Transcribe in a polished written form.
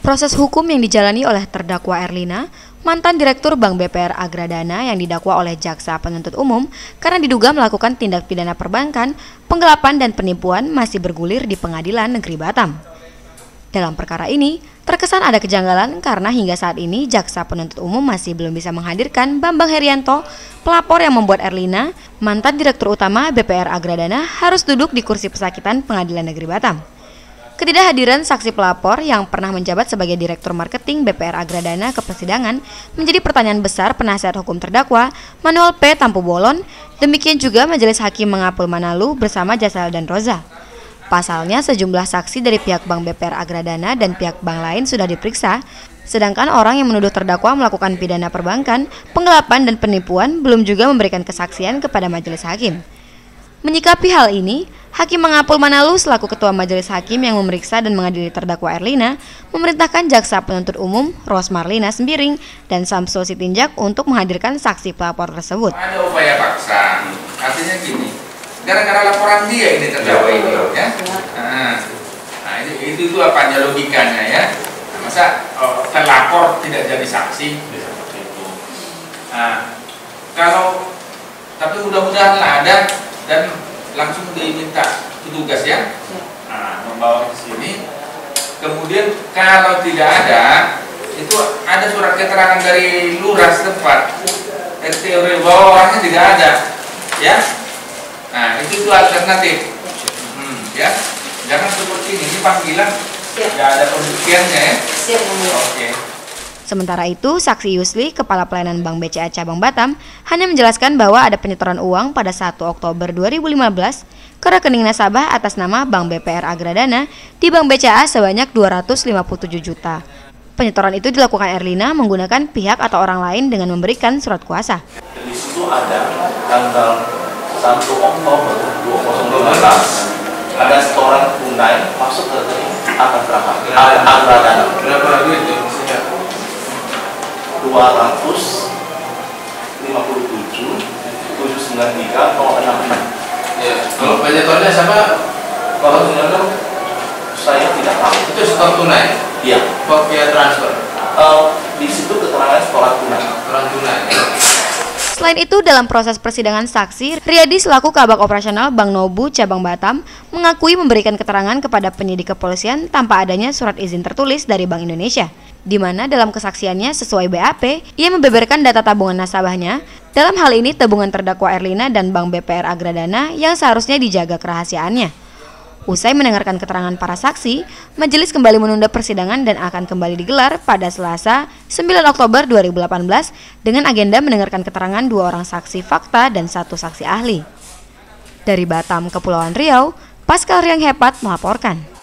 Proses hukum yang dijalani oleh terdakwa Erlina, mantan Direktur Bank BPR Agradana yang didakwa oleh Jaksa Penuntut Umum karena diduga melakukan tindak pidana perbankan, penggelapan dan penipuan masih bergulir di Pengadilan Negeri Batam. Dalam perkara ini, terkesan ada kejanggalan karena hingga saat ini Jaksa Penuntut Umum masih belum bisa menghadirkan Bambang Herianto, pelapor yang membuat Erlina, mantan Direktur Utama BPR Agradana, harus duduk di kursi pesakitan Pengadilan Negeri Batam. Ketidakhadiran saksi pelapor yang pernah menjabat sebagai Direktur Marketing BPR Agradana ke persidangan menjadi pertanyaan besar penasihat hukum terdakwa Manuel P. Tampu Bolon. Demikian juga Majelis Hakim Mengapul Manalu bersama Jasal dan Roza. Pasalnya sejumlah saksi dari pihak Bank BPR Agradana dan pihak bank lain sudah diperiksa, sedangkan orang yang menuduh terdakwa melakukan pidana perbankan, penggelapan dan penipuan belum juga memberikan kesaksian kepada Majelis Hakim. Menyikapi hal ini, Hakim Mengapul Manalu selaku Ketua Majelis Hakim yang memeriksa dan mengadili terdakwa Erlina memerintahkan Jaksa Penuntut Umum Ros Marlina Sembiring dan Samsul Sitinjak untuk menghadirkan saksi pelapor tersebut. Ada upaya paksa, artinya gini, gara-gara laporan dia ini terdakwa ini, ya. Nah, itu apa aja logikanya ya? Nah, masa terlapor tidak jadi saksi? Nah, kalau tapi mudah-mudahan lah ada dan langsung diminta petugas ya, nah, membawa ke sini. Kemudian kalau tidak ada, itu ada surat keterangan dari lurah setempat, RT bawahnya tidak ada, ya. Nah itu alternatif, ya. Jangan seperti ini panggilan, tidak ada pembuktiannya ya. Oke. Sementara itu, saksi Yusli, Kepala Pelayanan Bank BCA Cabang Batam, hanya menjelaskan bahwa ada penyetoran uang pada 1 Oktober 2015 ke rekening nasabah atas nama Bank BPR Agradana di Bank BCA sebanyak 257 juta. Penyetoran itu dilakukan Erlina menggunakan pihak atau orang lain dengan memberikan surat kuasa. Di situ ada tanggal 1 Oktober 2015 ada setoran tunai masuk ke rekening akan berapa? Agradana. Berapa duit itu? 257,793,06. Ya, kalau penyetornya siapa? Kalau penyetor saya tidak tahu. Itu setor tunai? Iya. Via transfer? Di situ keterangan setoran tunai. Setoran tunai. Selain itu, dalam proses persidangan saksi, Riyadi selaku Kabak Operasional Bank Nobu Cabang Batam mengakui memberikan keterangan kepada penyidik kepolisian tanpa adanya surat izin tertulis dari Bank Indonesia, di mana dalam kesaksiannya sesuai BAP, ia membeberkan data tabungan nasabahnya, dalam hal ini tabungan terdakwa Erlina dan Bank BPR Agradana yang seharusnya dijaga kerahasiaannya. Usai mendengarkan keterangan para saksi, majelis kembali menunda persidangan dan akan kembali digelar pada Selasa 9 Oktober 2018 dengan agenda mendengarkan keterangan 2 orang saksi fakta dan 1 saksi ahli. Dari Batam, Kepulauan Riau, Pascal Riang Hepat melaporkan.